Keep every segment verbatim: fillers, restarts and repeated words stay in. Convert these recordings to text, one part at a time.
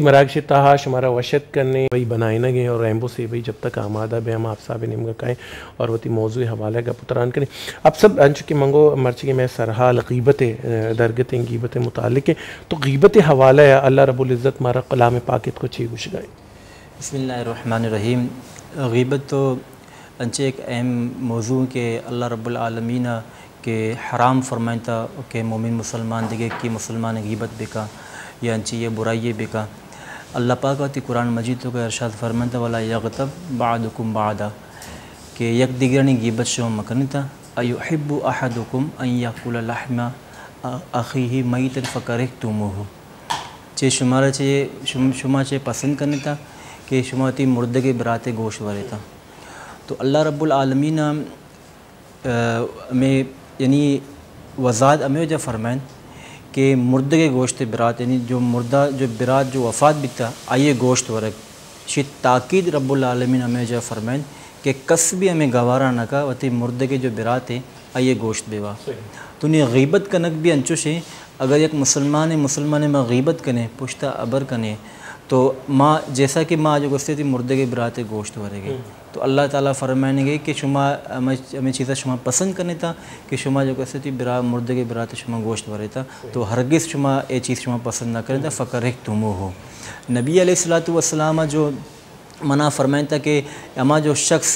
مراکش تاہا شمارا وشت کرنے بھائی بنائے نہ گئے اور ریمبو سے بھائی جب تک آمادہ بے ہم آپ صاحب نیم گا کہیں اور وہ تی موضوع حوالے کا پتران کریں اب سب انچو کی منگو مرچی کے میں سرحال غیبت درگتیں غیبت متعلق ہیں تو غیبت حوالہ ہے اللہ رب العزت مارا کلام پاکت کو چھی گوش گائے. بسم اللہ الرحمن الرحیم. غیبت تو انچے ایک اہم موضوع کہ اللہ رب العالمین کے حرام فرمائیں تھا کہ مومن مسلمان دیگے کی مسلمان غیبت بکا یا انچی یہ برائی بکا. اللہ پاک آتی قرآن مجید کا ارشاد فرمائیں تھا وَلَا يَغْتَبْ بَعْدُكُمْ بَعْدًا کہ یک دیگرانی غیبت شما مکنی تھا. أَيُحِبُّ أَحَدُكُمْ أَن يَأْكُلَ لَحْمَ أَخِيهِ مَيْتًا فَكَرِهْتُمُوهُ چے شمارا چے شما چے پسند کرنے تھا کہ شما تی مردگے برات گوشت ورے تھا. تو اللہ رب العالمین میں یعنی وضاحت ہمیں جو فرمائیں کہ مردگے گوشت برات یعنی جو مردہ جو برات جو وفات بھی تھا آئیے گوشت ورگ شی تاکید رب العالمین ہمیں جو فرمائیں کہ کس بھی ہمیں گوارا نہ کا وتی مردگے جو برات ہے آئیے گوشت بیوا. تو نہیں غیبت کنک بھی انچوش ہے اگر ایک مسلمان مسلمان میں غیبت کنے پشتہ ابر کنے تو ماں جیسا کہ ماں جو گستے تھی مردگے برات گوشت ورے گے. تو اللہ تعالیٰ فرمائیں گے کہ شما ہمیں چیزیں شما پسند کرنے تھا کہ شما جو گستے تھی برا مردگے برات شما گوشت ورے تھا تو ہرگز شما اے چیز شما پسند نہ کرنے تھا فَكَرِهْتُمُوهُ. نبی علیہ الصلوۃ والسلام جو منع فرمائیں تھا کہ اما جو شخص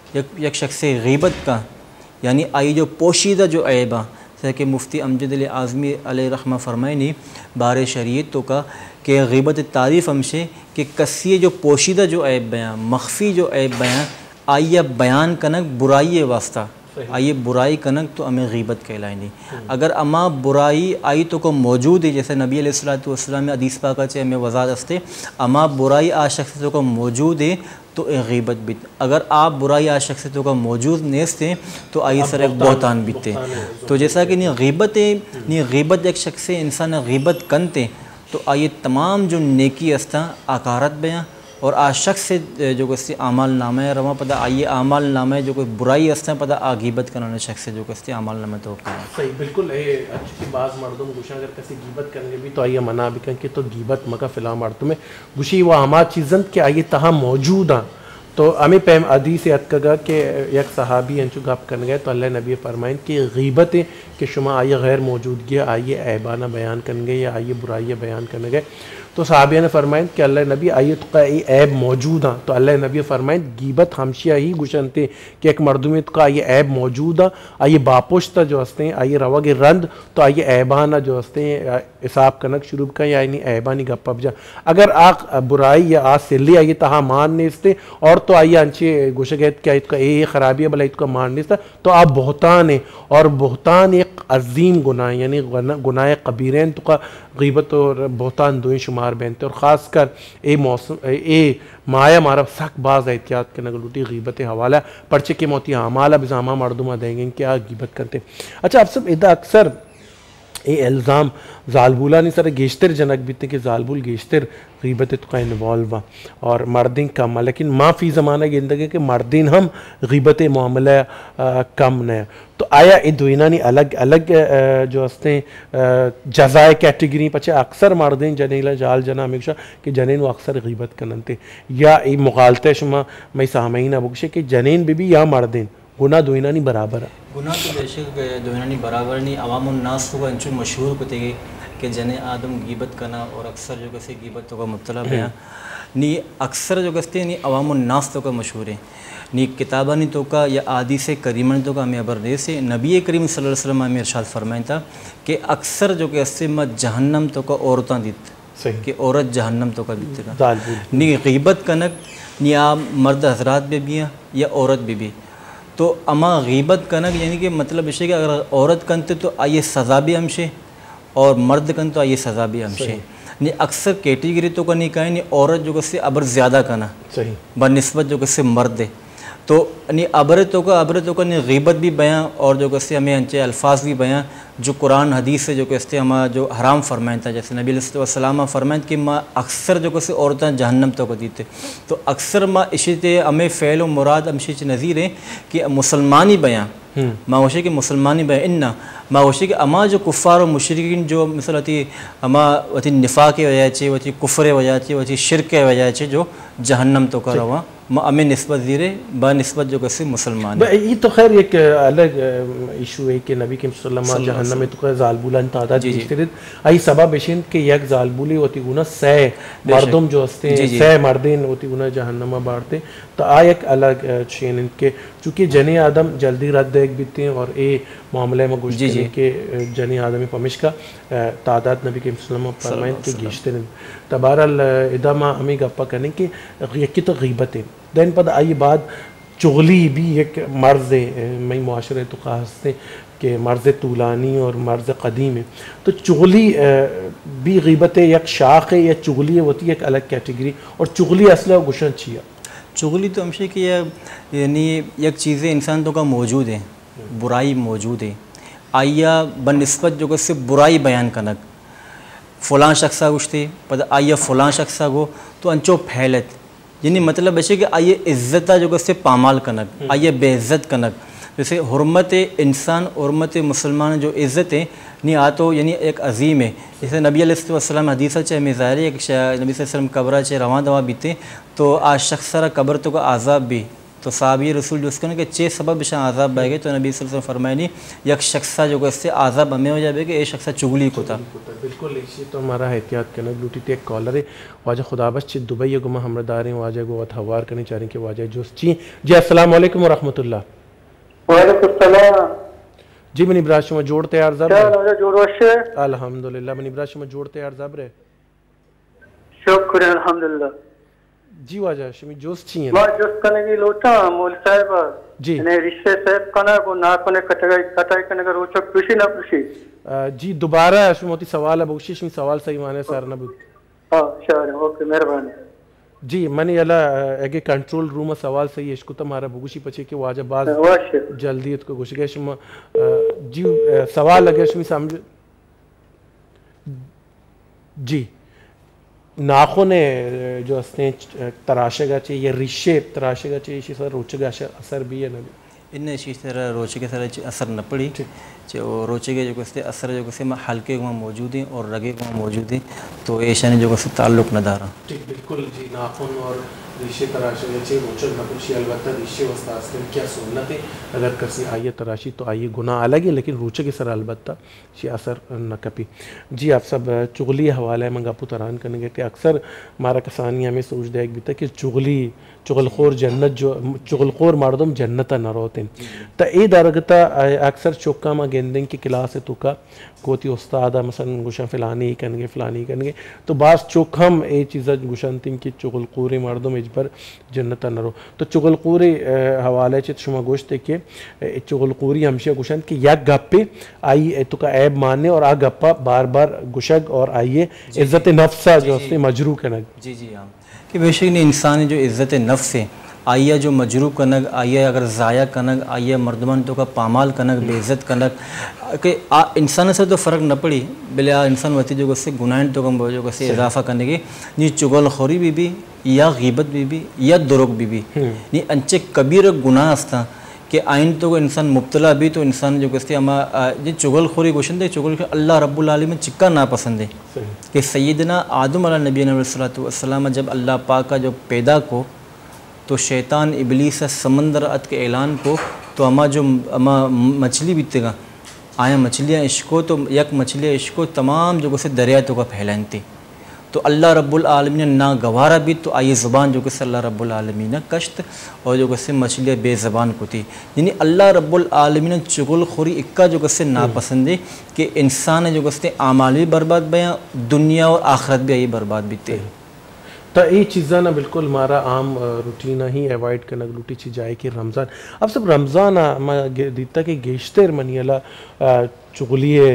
یک شخص غیبت کا یعنی آئی جو پوشیدہ جو عیبہ جیسا کہ مفتی امجد علی اعظمی علیہ رحمہ فرمائیں نہیں بار شریعت تو کا کہ غیبت تعریف ہمشے کہ کسی جو پوشیدہ جو عیب بیان مخفی جو عیب بیان آئیے بیان کنک برائی واسطہ آئیے برائی کنک تو ہمیں غیبت کہلائیں نہیں. اگر اما برائی آئی تو کو موجود ہے جیسے نبی علیہ الصلوۃ والسلام میں حدیث پاکا چاہے ہمیں وضاحت استے اما برائی آ شخص کو موجود ہے تو اے غیبت بیت. اگر آپ برائی آ شخص کو موجود نیستے تو آئی سر ایک بہتان بیتے. تو جیسا کہ نہیں غیبت ہے نہیں غیبت ایک شخص انسان غیبت کنتے تو آئیے تمام جو نیکی استا آکارت بیاں اور آ شخص سے جو کسی اعمال نامہ ہے رواں پتہ آئیے اعمال نامہ ہے جو کوئی برائی استا پتہ آ غیبت کرنے شخص سے جو کسی اعمال نامہ تو کرنا. صحیح بالکل اے اچھی بعض مردم گوشا اگر کسی غیبت کرنے بھی تو آئیے منع بھی کہ تو غیبت مکہ فلاں مردوں میں گوشی وہ ہما چیزن کہ آئیے تہاں موجود ہیں. تو ہمیں پہم حدیث یاد کگا کہ یک صحابی انچو گپ کرنے گئے تو اللہ نبی فرمائیں کہ غیبت ہے کہ شما آئیے غیر موجودگی آئیے عیبانہ بیان کرنے گئے یا آئیے برائیہ بیان کرنے گئے. تو صحابیہ نے فرمائیں کہ اللہ نبی آئیے تو کا عیب موجود ہیں. تو اللہ نبی فرمائیں غیبت ہمشیہ ہی گوشنتے کہ ایک مردمی تو کا آئیے عیب موجود ہیں آئیے باپوشتہ جو ہستے ہیں آئیے روگ رند تو آئیے عیبانہ جو ہستے ہیں حساب کنک شروع کا یا یعنی عیبانی گپ پپ جا. اگر آق برائی یا آج سلی آئیے تہاں مان نیستے اور تو آئیے انچے گوشہ گیت کہ آئیت کا اے خرابی ہے بلا آئیت کا مان نیستا تو آپ بہتان ہیں. اور بہتان ایک عظیم گناہ یعنی گناہ قبیرین تو کا غیبت اور بہتان دوئیں شمار بینتے. اور خاص کر اے موسم اے مایا مارا سخت باز احتیاط کے نگلوٹی غیبت حوالہ پرچے کے موتی عامالہ بزامہ مردمہ دیں گے کیا غیبت کرتے. اچھا اب سب ادھا اکثر اے الزام زالبولا نہیں سر گیشتر جنک بیتے کہ زالبول گیشتر غیبت تو کا انوالو اور مردین کم ہے لیکن ما فی زمانہ گندگی کہ مردین ہم غیبت معاملہ کم نہیں. تو آیا ای دوینانی الگ الگ جو ہستے ہیں جزائے کیٹیگری پچھے اکثر مردین جنیلا جال جنا ہمیشہ کہ جنین وہ اکثر غیبت کرنتے یا ای مغالطہ شما میں سامعین بکشے کہ جنین بھی بھی یا مردین گناہ دوینانی برابر ہے. گناہ تو بے شک دوینانی برابر نہیں. عوام الناس کو انچو مشہور کتے گئے کہ جنے آدم غیبت کرنا اور اکثر جو کسی غیبت تو کا مبتلا ہے نی اکثر جو کستے نی عوام الناس تو کا مشہور ہے نی کتابہ نی تو کا یا حدیث کریمہ نی تو کا ہمیں ابر دے سے نبی کریم صلی اللہ علیہ وسلم ہمیں ارشاد فرمائیں تھا کہ اکثر جو کستے میں جہنم تو کا عورتاں دیت کہ عورت جہنم تو کا دیتے گا. نی غیبت کنک نی آپ مرد حضرات بھی بھی ہیں یا عورت بھی بھی تو اما غیبت کنک یعنی کہ مطلب اسے کہ اگر عورت کنتے تو آئیے سزا بھی ہمشے اور مرد کن تو آئیے سزا بھی ہمشے. نہیں اکثر کیٹیگری تو کا نہیں کہیں نہیں عورت جو کسی ابر زیادہ کنا بنسبت جو کسی مرد ہے تو نہیں ابر تو کا ابر تو کا نہیں غیبت بھی بیان اور جو کسی ہمیں انچے الفاظ بھی بیان جو قرآن حدیث سے جو کسی ہمیں جو حرام فرمائیں تھا جیسے نبی علیہ السلام فرمائیں کہ ماں اکثر جو کسی عورتیں جہنم تو کو دیتے. تو اکثر ماں اسی تے ہمیں فعل و مراد ہمشی نظیر ہے کہ مسلمانی بیان ماوشی کے مسلمانی بے اننا ماوشی کے اما جو کفار و مشرکین جو مثلا ہوتی اما وتی نفاق کی وجہ سے وتی کفر وجہ سے وتی شرک کی وجہ سے جو جہنم تو کرا ہوا ہمیں نسبت زیرے با نسبت جو کسی مسلمان یہ تو خیر ایک الگ ایشو ہے کہ نبی کریم صلی اللہ علیہ وسلم جہنم میں تو خیر زالبولان تعداد بیشتر ای سبب بشین کہ یک زالبولی ہوتی گونا سہ مردم جو ہستے ہیں سہ مردین ہوتی گونا جہنم بارتے تو آ ایک الگ چین ان کے چونکہ جنی آدم جلدی رد ایک بیتے ہیں اور اے معاملے میں گوشتے ہیں کہ جنی آدمی پمش کا تعداد نبی کریم صلی اللہ علیہ وسلم فرمائن کے گیشتے ہیں تبارال ادامہ ہمیں گپا کرنے کہ یکی تو غیبت ہے دین پتہ آئی بات چغلی بھی ایک مرض ہے میں معاشرے تو خاص ہیں کہ مرض طولانی اور مرض قدیم ہے تو چغلی بھی غیبت ہے یک شاخ ہے یا چغلی ہے ہوتی ہے ایک الگ کیٹیگری اور چغلی اصل و گشن چیا چغلی تو ہمشہ کہ یعنی یک چیزیں انسان تو کا موجود ہیں برائی موجود ہے آئیا بنسبت جو کہ صرف برائی بیان کنک فلاں شخصہ گشتے پتہ آئیا فلاں شخصہ گو تو انچو پھیلت یعنی مطلب ہے کہ آئیے عزتہ جو کہ اس سے پامال کنک آئیے بے عزت کنک جیسے حرمت انسان حرمت مسلمان جو عزت ہے نہیں آتو یعنی ایک عظیم ہے جیسے نبی علیہ السلام حدیثہ چاہے مظاہری ایک نبی صلی اللہ علیہ وسلم قبرہ چاہے رواں دوا بیتے تو آج شخص سارا قبر تو کا عذاب بھی تو صحابی رسول جو اس نے کہ چھ سبب بشاں عذاب بہ گئے تو نبی صلی اللہ علیہ وسلم فرمائے نہیں یک شخصہ جو کہ اس سے عذاب ہمیں ہو جائے کہ یہ شخصہ چغلی کو تھا بالکل اسی تو ہمارا احتیاط کرنا لوٹی تھی ایک کالر ہے واجہ خدا بس چھ دبئی گما ہمرا دار ہیں واجہ کو ہوار کرنی چاہ رہے ہیں کہ واجہ جو چی جی السلام علیکم ورحمۃ اللہ وعلیکم السلام جی منی براشما جوڑ تیار زبر کیا نوجہ جوڑ وشے الحمدللہ منی براشما جوڑ تیار زبر شکر الحمدللہ جی واجہ شمی جوست چی ہیں ماں جوست کنے گی لوٹا مول صاحب جی انہیں رشتے صاحب کنا کو نا کنے کٹائی کٹائی کنے کا روچا پوشی نہ پوشی جی دوبارہ شمی ہوتی سوال ہے بخشی شمی سوال صحیح مانے سار نبو ہاں شاہر اوکے مہربانی جی منی اللہ اگے کنٹرول روم سوال صحیح ہے اشکو تمہارا بگوشی پچھے کہ واجہ باز جلدی ات کو گوشی گئے شما جی سوال لگے شمی سامنے جی ناخن جو ہستے ہیں تراشے گا چاہیے یا ریشے تراشے گا چاہیے اسی طرح روچے گا اثر بھی ہے نبی ان اسی طرح روچے کے طرح اثر نہ پڑی روچے کے جو کہتے اثر جو کہتے حلقے کو موجود ہیں اور رگے کو موجود ہیں تو ایشا نے جو کہتے تعلق نہ دارا ٹھیک بالکل جی ناخن اور ریشے تراشے گا چاہیے روچک نہ پڑی البتہ ریشے وستاز کر کیا سنت ہے اگر کسی آئیے تراشی تو آئیے گناہ الگ ہے لیکن روچے کے سر البتہ یہ اثر نہ کپی جی آپ سب چغلی حوالہ ہے منگا پتران کرنے گے کہ اکثر ہمارا کسانی ہمیں سوچ دے ایک بھی تھا کہ چغلی چغلخور جنت جو چغلخور مردم جنتا نہ روتے ہیں تا ای درگتا اکثر چوکا ما گیندن کی کلاس تو کا کوتی استادا مثلا گوشن فلانی کنگے فلانی کنگے تو بعض چوکھم اے چیزا گوشن تین کی چغلخوری مردم اجبر جنتا نہ رو تو چغلخوری حوالے چیت شما گوشتے کہ چغلخوری ہمشہ گوشن کہ یک گپے آئی تو کا عیب ماننے اور آ گپا بار بار گوشگ اور آئیے عزت نفسہ جو اس نے مجروح کنگ جی جی ہاں کہ بے شک نے انسان جو عزت نفس ہے آئیہ جو مجروح کنگ آئیہ اگر ضائع کنگ آئیہ مردمان تو کا پامال کنگ بے عزت کنگ کہ انسان سے تو فرق نہ پڑی بلے انسان ہوتی جو سے گناہن تو کم جو سے اضافہ کرنے کی نی چغل خوری بھی بھی یا غیبت بھی بھی یا دروغ بھی بھی نی انچے کبیر گناہ استا کہ آئین تو انسان مبتلا بھی تو انسان جو کہتے ہیں ہمیں چغل خوری گوشن دے چغل خوری اللہ رب العالمین چکا ناپسند ہے کہ سیدنا آدم علیہ نبی علیہ السلام جب اللہ پاک کا جو پیدا کو تو شیطان ابلیس سمندر ات کے اعلان کو تو ہما جو ہما مچھلی بیتے گا آیا مچھلیاں عشقو تو یک مچھلیاں عشقو تمام جو کہتے دریا تو کا پھیلانتی تو اللہ رب العالمین نا گوارا بھی تو آئی زبان جو کہ اللہ رب العالمین کشت اور جو کہ مچھلیاں بے زبان کو تھی یعنی اللہ رب العالمین چغل خوری اکا جو کہ ناپسند ہے کہ انسان جو کہ اعمال بھی برباد بیاں دنیا اور آخرت بھی آئی برباد بھی تے تو یہ چیزاں نا بالکل ہمارا عام روٹینہ ہی ایوائڈ کرنا لوٹی چی جائے کہ رمضان اب سب رمضان دیتا کہ گیشتر منی اللہ چغلیے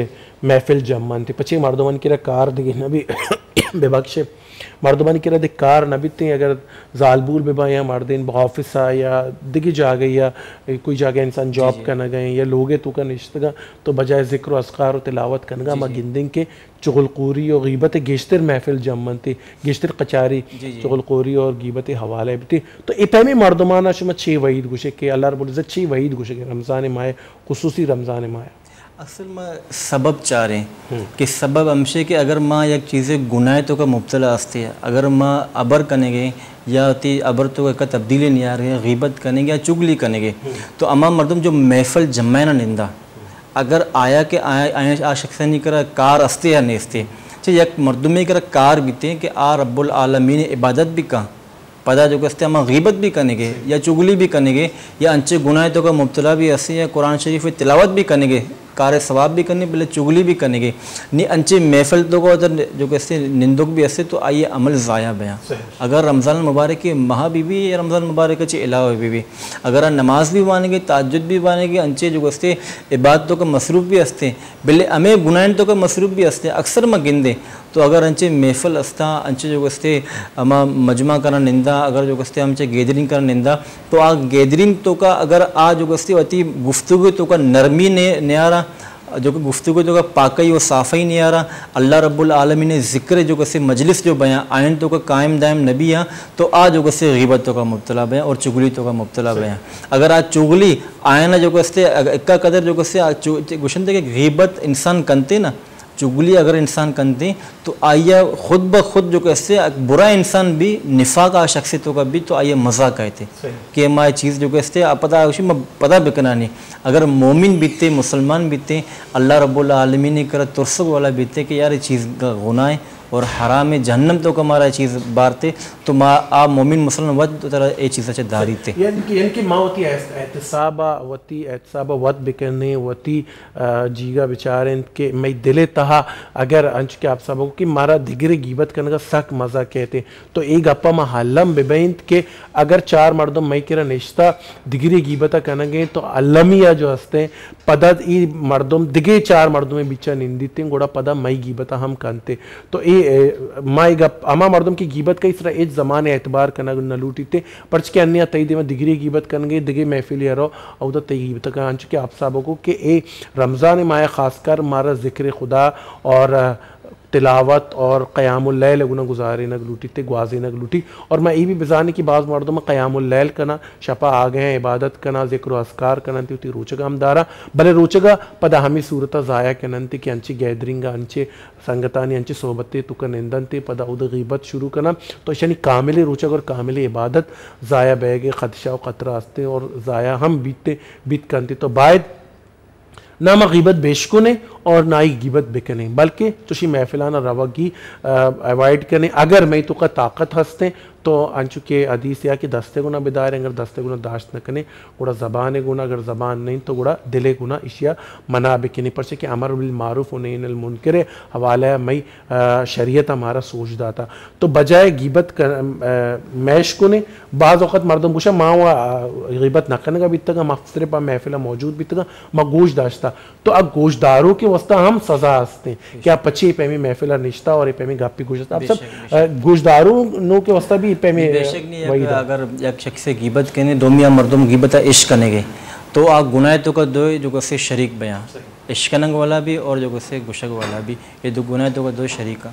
محفل جمعن تھی پچھے مردمان کی کار دیگی نبی بے بخشے مردمان کی رد کار نبی تھی اگر زالبول بے با یا مردین بغافصہ یا دگی جا گئی یا کوئی جا گیا انسان جاب کا نہ گئے یا لوگے تو کا نشتگا تو بجائے ذکر و اذکار و تلاوت کنگا ما گندن کے چغلقوری اور غیبت گیشتر محفل جمعن تھی گیشتر قچاری چغلقوری اور غیبت حوالے بھی تھی تو ای پیمی مردمانہ شما چھ وحید گوشے کہ اللہ رب العزت چھ وحید گوشے کہ رمضان ماہ خصوصی رمضان ماہ اصل میں سبب چاہ رہے ہیں کہ سبب ہمشے کہ اگر ماں یک چیزیں گناہ تو کا مبتلا ہستی ہے اگر ماں عبر کرنے گے یا تی عبر تو کا تبدیلی نہیں آ رہی ہے غیبت کرنے گے یا چگلی کرنے گے تو اما مردم جو محفل جمعینہ نندہ اگر آیا کہ آیا آ شخص نہیں کرا کار استے یا نہیں استے چاہے یک مردمی کرا کار بیتے کہ آ رب العالمین عبادت بھی کہاں پدا جو کہتے ہیں ہم غیبت بھی کرنے گے یا چگلی بھی کرنے گے یا انچے گناہ تو کا مبتلا بھی اسے یا قرآن شریف تلاوت بھی کرنے گے کار ثواب بھی کرنے بلے چگلی بھی کرنے گے نہیں انچے محفل تو کو ادھر جو کہتے ہیں نندک بھی اسے تو آئیے عمل ضائع بیاں اگر رمضان المبارک کی ماہ بھی بھی یا رمضان المبارک چے علاوہ بھی بھی اگر نماز بھی بانے گے تہجد بھی بانے گے انچے جو کہتے ہیں عبادتوں کا مصروف بھی استے بلے ہمیں گناہ تو کا مصروف بھی استے اکثر میں گندے تو اگر انچے محفل استا انچے جو کہتے اما مجمع کرنا نندہ اگر جو کہتے ہمچے گیدرنگ کرنا نندہ تو آ گیدرنگ تو کا اگر آ جو کہتے ہوتی گفتگو تو کا نرمی نہیں آ رہا جو کہ گفتگو جو کہ پاکی و صافی نہیں آ رہا اللہ رب العالمین نے ذکر جو کہ مجلس جو بیاں آئین تو کا قائم دائم نبی ہیں تو آ جو کہ غیبت تو کا مبتلا بیاں اور چگلی تو کا مبتلا بیاں اگر آج چگلی آئین جو کہ اکا قدر جو کہ گوشن دے کہ غیبت انسان کنتے نا چگلی اگر انسان کنتے تو آئیہ خود بخود جو کہتے ہیں برا انسان بھی نفاق آ شخصیتوں کا بھی تو آئیہ مزہ کہتے کہ ہماری چیز جو کہتے ہیں پتہ ہے پتہ بکنا نہیں اگر مومن بیتے مسلمان بیتے اللہ رب العالمین نے کرا ترسک والا بیتے کہ یار یہ چیز گناہ ہے اور حرام جہنم تو کمارا چیز بارتے تو ما آپ مومن مسلمان وقت تو طرح یہ چیز اچھے داری تے یعنی کہ ماں ہوتی احتسابہ وتی احتسابہ وط بکرنے وتی جیگا بچاریں کہ میں دلے تہا اگر انچ کے آپ سابقوں کی مارا دگرے غیبت کرنے کا سک مزہ کہتے تو ایک اپا ما حلم ببینت کہ اگر چار مردم میں کرا نشتہ دگرے غیبتہ کرنے گے تو علمیہ جو ہستے پدد ای مردم دگے چار مردم بیچا نندیتے ہیں گوڑا پدہ میں غیبتہ ہم کنتے تو ای مائی گا اما مردم کی غیبت کا اس طرح ایک زمان اعتبار کرنا نہ لوٹی تے پرچ کے انیا تئی دے میں دگری غیبت کرنگے دگے محفلی رہو او دا تئی غیبت کا انچ کے آپ صاحبوں کو کہ اے رمضان ماہ خاص کر مارا ذکر خدا اور تلاوت اور قیام اللیل گنا گزارے نگ لوٹی تے گوازے نگ لوٹی اور میں ای بھی بزانے کی بعض مردوں میں قیام اللیل کنا شپا آگئے ہیں عبادت کنا ذکر و اذکار کنا تی ہوتی روچگا ہم دارا بلے روچگا پدا ہمیں صورتہ ضائع کنن تی کہ انچی گیدرنگا انچے سنگتانی انچے صحبتے تو کنندن تی پدا او دا غیبت شروع کنا تو اشانی کامل روچگ اور کامل عبادت ضائع بے گے خدشہ و قطرہ ہستے اور ضائع ہم بیتے بیت کنتی تو باید نہ ما غیبت بیشکنے اور نہ ہی غیبت بکنے بلکہ چوشی محفلانہ روگی ایوائڈ کرنے اگر میں تو کا طاقت ہستے تو انچو کے حدیث یا کہ دستے گنا بدائر اگر دستے گنا داشت نہ کنے گوڑا زبان گنا اگر زبان نہیں تو گوڑا دلے گنا اشیاء منع بکنے پرچے کہ امر بالمعروف و نہی عن المنکر حوالہ میں شریعت ہمارا سوچ دا تھا تو بجائے غیبت میش کنے بعض وقت مردم گوشا ماں غیبت نہ کرنے گا بیتا گا مفسر پا محفلہ موجود بیتا گا ماں گوش داشتا تو اب گوش داروں کے وسطہ ہم سزا ہستے ہیں کیا پچھے پیمی محفلہ نشتا اور پیمی گاپی گوشتا اب سب گوش داروں نو کے وسطہ بھی پیمی بے شک نہیں ہے اگر ایک شخص سے غیبت کہنے دو میاں مردم غیبتہ عشق کرنے گے تو آگ گناہ تو کا دو جو کسے شریک بیاں عشق کرنگ والا بھی اور جو کسے گشک والا بھی یہ دو گناہ تو کا دو شریکہ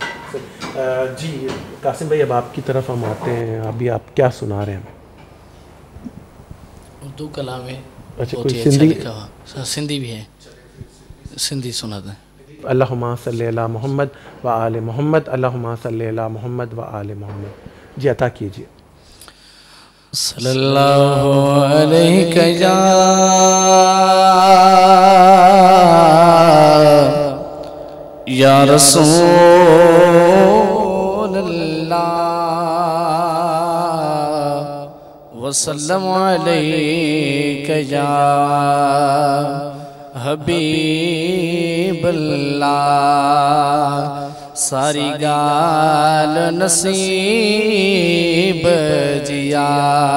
جی قاسم بھائی اب آپ کی طرف ہم آتے ہیں ابھی آپ کیا سنا رہے ہیں اردو کلام ہے اچھا کوئی سندھی سندھی بھی ہے سندھی سنا دیں اللہم صلی علی محمد و آل محمد اللہم صلی علی محمد و آل محمد جی عطا کیجئے صلی اللہ علیہ یا یا رسول اللہ وسلم علیک یا حبیب اللہ ساری گال نصیب جیا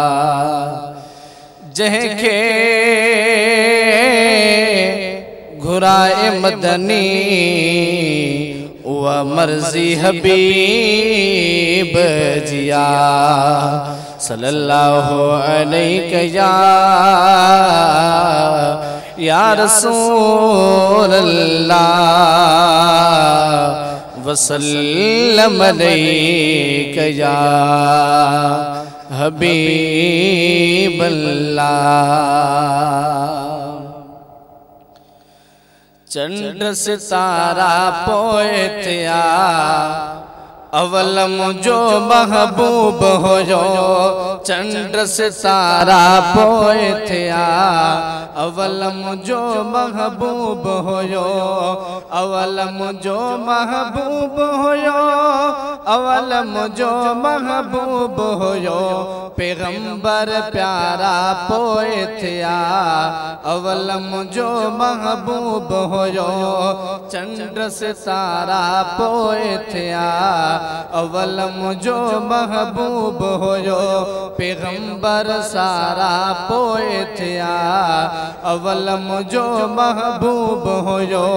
جہیں کے نورائے مدنی و مرضی حبیب جیا صلی اللہ علیہ یا یا رسول اللہ وسلم علیہ یا حبیب اللہ چند ستارہ پوئتیا اول مجھو محبوب ہو جو چند ستارہ پوئتیا اول مجھو محبوب ہو جو اول مجھو محبوب ہو جو اول مجھو محبوب ہو جو پیغمبر پیارا پوئتیا اول مجھو محبوب ہو جو چند ستارہ پوئتیا اول مجھو محبوب ہو جو پیغمبر سارا پوئتیا اول مجھو محبوب ہو جو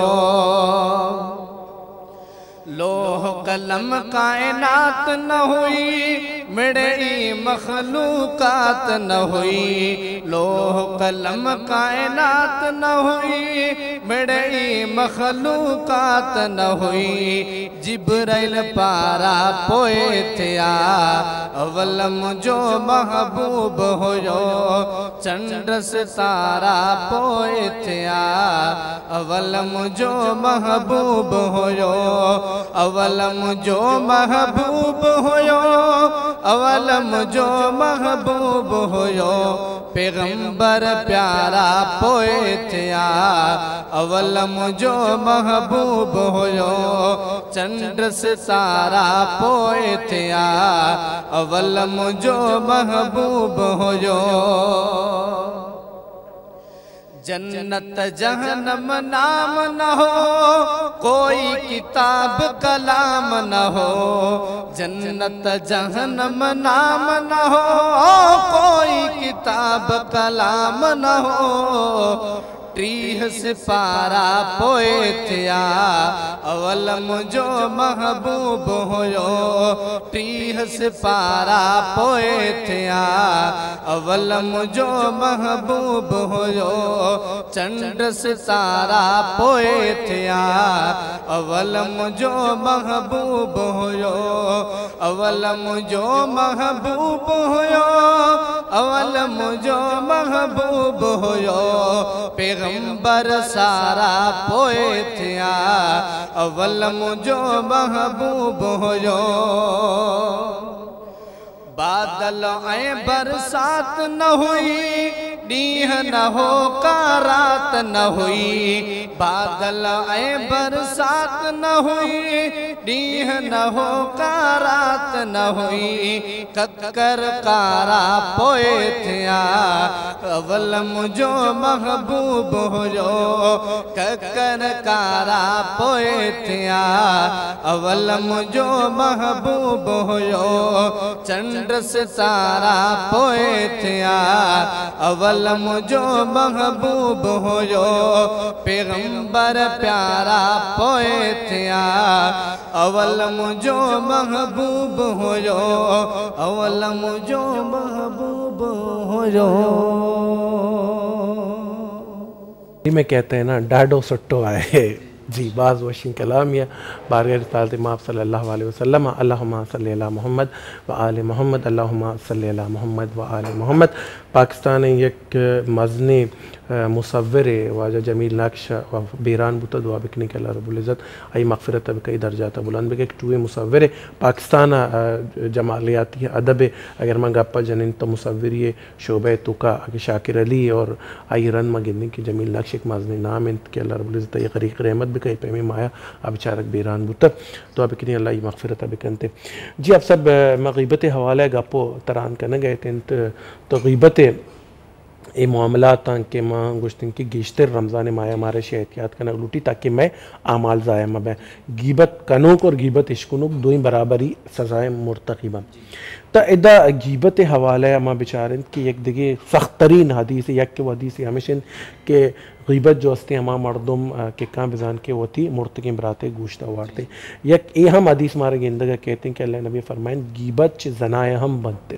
لوح قلم کائنات نہ ہوئی میرے مخلوقات نہ ہوئی لوح قلم کائنات نہ ہوئی میرے مخلوقات نہ ہوئی جبرائیل پارا پوئتیا اول مجھو محبوب ہو جو چند ستارہ پوئتیا اول مجھو محبوب ہو جو اول مجھو محبوب ہویو اول مجھو محبوب ہویو پیغمبر پیارا پوئتیا اول مجھو محبوب ہویو چند ستارہ پوئتیا اول مجھو محبوب ہویو جنت جہنم نام نہ ہو کوئی کتاب کلام نہ ہو جنت جہنم نام نہ ہو کوئی کتاب کلام نہ ہو ٹریہ سپارہ پوئتیا اول مجھو محبوب ہویو ٹریہ سپارہ پوئتیا اول مجھو محبوب ہویو چند ستارہ پوئتیا اول مجھو محبوب ہویو اول مجھو محبوب ہویو اول مجھو محبوب ہویو پیغمبر سارا پوئتیا اول مجھو محبوب ہویو بادل آئیں برسات نہ ہوئی ڈیہ نہ ہو کارات نہ ہوئی بادل آئیں برسات نہ ہوئی ڈیہ نہ ہو کارات نہ ہوئی ککر کارا پوئتیا اول مجھو محبوب ہویو ککر کارا پوئتیا اول مجھو محبوب ہویو چند ستارہ پوئتیا اول مجھو محبوب ہویو پیغمبر پیارا پوئتیا اول مجھو محبوب ہویو اول مجھو محبوب ہویو میں کہتے ہیں نا ڈاڈو سٹو آئے جی بعض وشین کلامیہ بارگاہ رسالت مآب صلی اللہ علیہ وسلم اللہم صلی اللہ محمد و آل محمد اللہم صلی اللہ محمد و آل محمد پاکستان یک مزنی مصور واجہ جمیل نقش و بیران بوتا دعا بکنے کے اللہ رب العزت ای مغفرت بکئی درجات بلند بکے ایک ٹوئے مصور پاکستان جمالیاتی ادب اگر من گپا جنین تو مصوری شعبہ توکا شاکر علی اور آئی رن مگنی کی جمیل نقش ایک مزنی نام انت کے اللہ رب العزت ای غریق رحمت بکئی پیمی مایا اب چارک بیران بوتا دعا بکنے اللہ ای مغفرت بکنتے جی اب سب مغیبت حوالہ گپو تران کرنے گئے تھے تو غیبت ये मामलात के माँ गुश्तिन की गिश्तर रमज़ान माया मारे से एहतियात करना लूटी ताकि मैं आमाल ज़ाया मबे गीबत कनूक और गीबत इश्कुनुक दो ही बराबरी सज़ाएँ मुर्तकिबा तो इदा गीबत हवाले अमा बेचारन कि एक दिगे सख्त तरीन हदीस यक के हदीस हमेशा के गीबत जो हस्ते हमा मर्दम के काम बिजान के होती मुर्तकिब बराते गोश्त वारते यक ये हम हदीस मारे गेंदगा कहते हैं कि अल्लाह नबी फरमाइन गीबत च ज़नाए हम बनते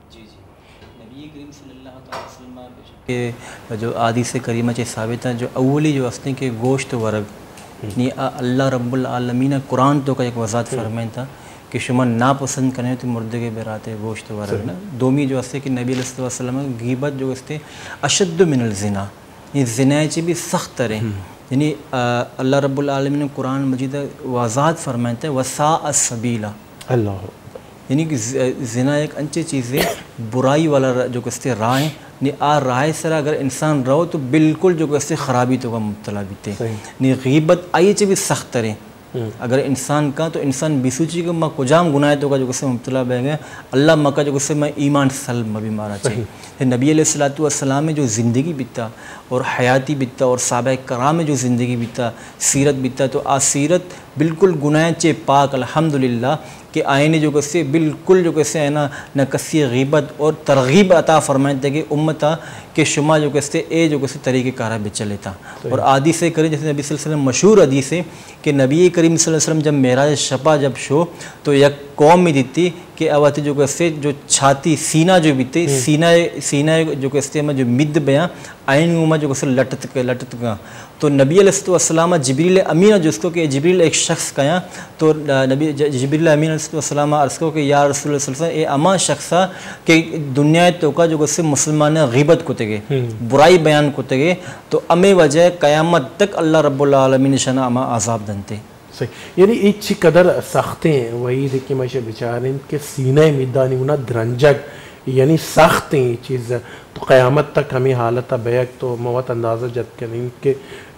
कि जो आदिस करीमा चे साबित है जो अवली जो हस्ते के गोश्त वर्ग यानी अल्लाह रब्बुल आलमीन कुरान तो का एक वजात फरमाइन था कि शुमा नापसंद करने तो मुर्दे के बेराते गोश्त वर्ग ना दोमी जो हस्ते कि नबी अलैहि वसल्लम गीबत जो हस्ते अशद्द मिनल ज़िना ये ज़िना चे भी सख्त है यानी अल्लाह रब्बुल आलमीन ने कुरान मजीद वजात फरमाइन था वसा असबीला अल्लाह यानी कि ज़िना एक अच्छी चीज़ है बुराई वाला जो कसते राह नहीं आ राह सर अगर इंसान रहो तो बिल्कुल जो कसते ख़राबी तो का मुब्तला भी थे नहीं गीबत आई चे भी सख्त है अगर इंसान का तो इंसान बिसूची का माँ कुजाम गुनाह तो का जो कससे मुब्तला बह गए अल्लाह मक्का जो कससे मैं ईमान सल्म भी मारा चाहिए नबी अलैहिस्सलातु वस्सलाम में जो ज़िंदगी बीता और हयाती बीता और साहबा कराम में जो ज़िंदगी बीता सीरत बीता तो आ सीरत बिल्कुल गुनाह चे पाक अल्हम्दुलिल्लाह कि आयने जो कससे बिल्कुल जो कससे है ना न कसी गीबत और तरगीब अता फरमाते थे कि उम्मता के शुमा जो कसते ए जो कससे तरीक़े कारा भी चले था और आदि से करें जैसे नबी सल्लल्लाहु अलैहि वसल्लम मशहूर हदीस है कि नबी करीम सल्लल्लाहु अलैहि वसल्लम जब मेराज शपा जब शो तो यक कौम में दीती कि अवत जो कसते जो छाती सीना जो बीते सीना सीना जो कसते में जो मिद बयां आइन उमा जो कससे लटत के लटत का तो नबी अलैहिस्सलाम जिब्रील अमीन जिसको कि जिब्रील एक शख्स कया तो नबी जिब्रील अमीन अलैहिस्सलाम अर्ज़ को कि या रसूल अल्लाह ए अमा शख्सा कि दुनिया तो का जो कससे मुसलमान गीबत को तेगे बुराई बयान को तेगे तो अमे वजह क़यामत तक अल्लाह रब्बुल आलमीन शना अमा अज़ाब दनते सही यानी इच्छी कदर सख्ते हैं वही देखिए मैं बेचारे के सीने मिदानी उना द्रंजक यानी सख्त हैं ये चीज़ तो क़यामत तक हमें हालत बैक तो मौत अंदाज़ा जब करें कि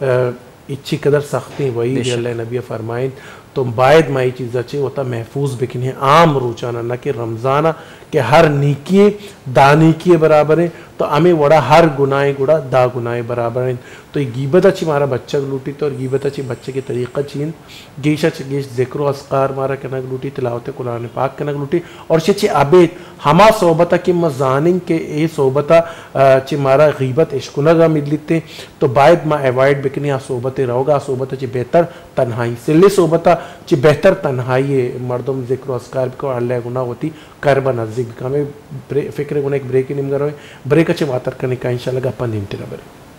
इच्छी कदर सख्त हैं वही अल्लाह नबी फरमाइन तो बायद माई चीज़ अच्छी होता महफूज बिकनी है आम रोचाना ना कि रमज़ाना के हर नीकी दानी की बराबर है तो हमें वड़ा हर गुनाह गुड़ा दा गुनाह बराबर है तो ये गीबत अच्छी मारा बच्चा लूटी तो और गीबत अच्छी बच्चे की तरीक़ा चीन गेशा गेश ज़िक्र अस्कार मारा कनक लूटी तिलावत कुरान पाक कनक लूटी और चे आबेद हमा सोबता कि मजानिन के ए सोबता चे मारा गीबत इश्कुनगा मिलते तो बायद मा अवॉइड बिकनी आ सोबत रहोगा सोबत चे बेहतर तन्हाई सिल्ले सोबता चे बेहतर तन्हाई मर्दम ज़िक्र अस्कार को अल्लाह गुनाह होती करबा नज़दीक हमें फिक्र गुना एक ब्रेक ही निम करो ब्रेक अच्छे वातर करने का इंशाल्लाह अपन निमते रहे